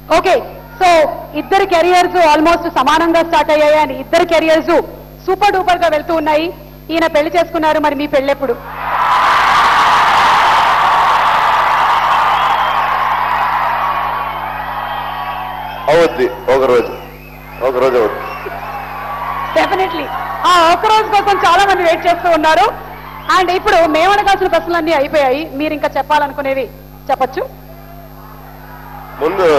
Okay, so ఇద్దరు careers almost సమానంగా start అయ్యాయి అని ఇద్దరు కెరియర్స్ సూపర్ డూపర్ గా వెళ్తూ ఉన్నాయి. ఈయన పెళ్లి చేసుకున్నారు, మరి మీ పెళ్ళెప్పుడు? అవుద్ది, ఒకరోజు అవుద్ది. డెఫినెట్లీ ఆ ఒక రోజు కోసం చాలా మంది వెయిట్ చేస్తూ ఉన్నారు. అండ్ ఇప్పుడు మేము అడగాల్సిన ప్రశ్నలన్నీ అయిపోయాయి. మీరు ఇంకా చెప్పాలనుకునేవి చెప్పచ్చు. ముందు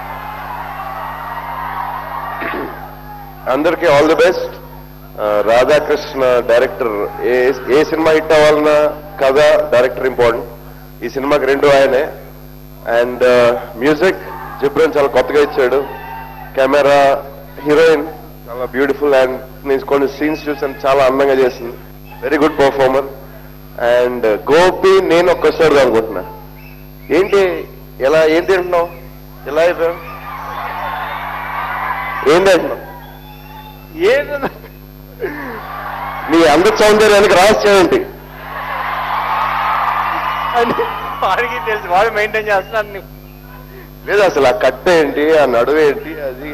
అందరికీ all the best. Radhakrishna director. ఏ సినిమా హిట్ అవ్వాలన్నా కథ, డైరెక్టర్ ఇంపార్టెంట్. ఈ సినిమాకి రెండు ఆయనే. అండ్ మ్యూజిక్ జిబ్రన్ చాలా కొత్తగా ఇచ్చాడు. కెమెరా, హీరోయిన్ చాలా బ్యూటిఫుల్. అండ్ నేను కొన్ని సీన్స్ చూసాను, చాలా అందంగా చేసింది. Very good performer. And Gopi, నేను ఒక్కసారి అనుకుంటున్నా, ఏంటి ఎలా ఏం తింటున్నావు, ఎలా అయిపోయావు, ఏం తింటున్నావు, నీ అంద సౌందర్యానికి రహస్యం ఏంటి? వాడికి తెలుసు, వాడు మెయింటైన్ చేస్తున్నాను. లేదు అసలు ఆ కట్ట ఏంటి, ఆ నడువు ఏంటి, అది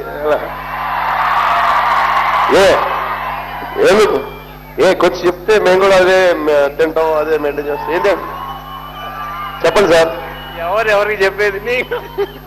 ఎందుకు కొంచెం చెప్తే మేము కూడా అదే తింటాం, అదే మెయింటైన్ చేస్తాం. ఏంటి చెప్పండి సార్. ఎవరికి చెప్పేది నీకు?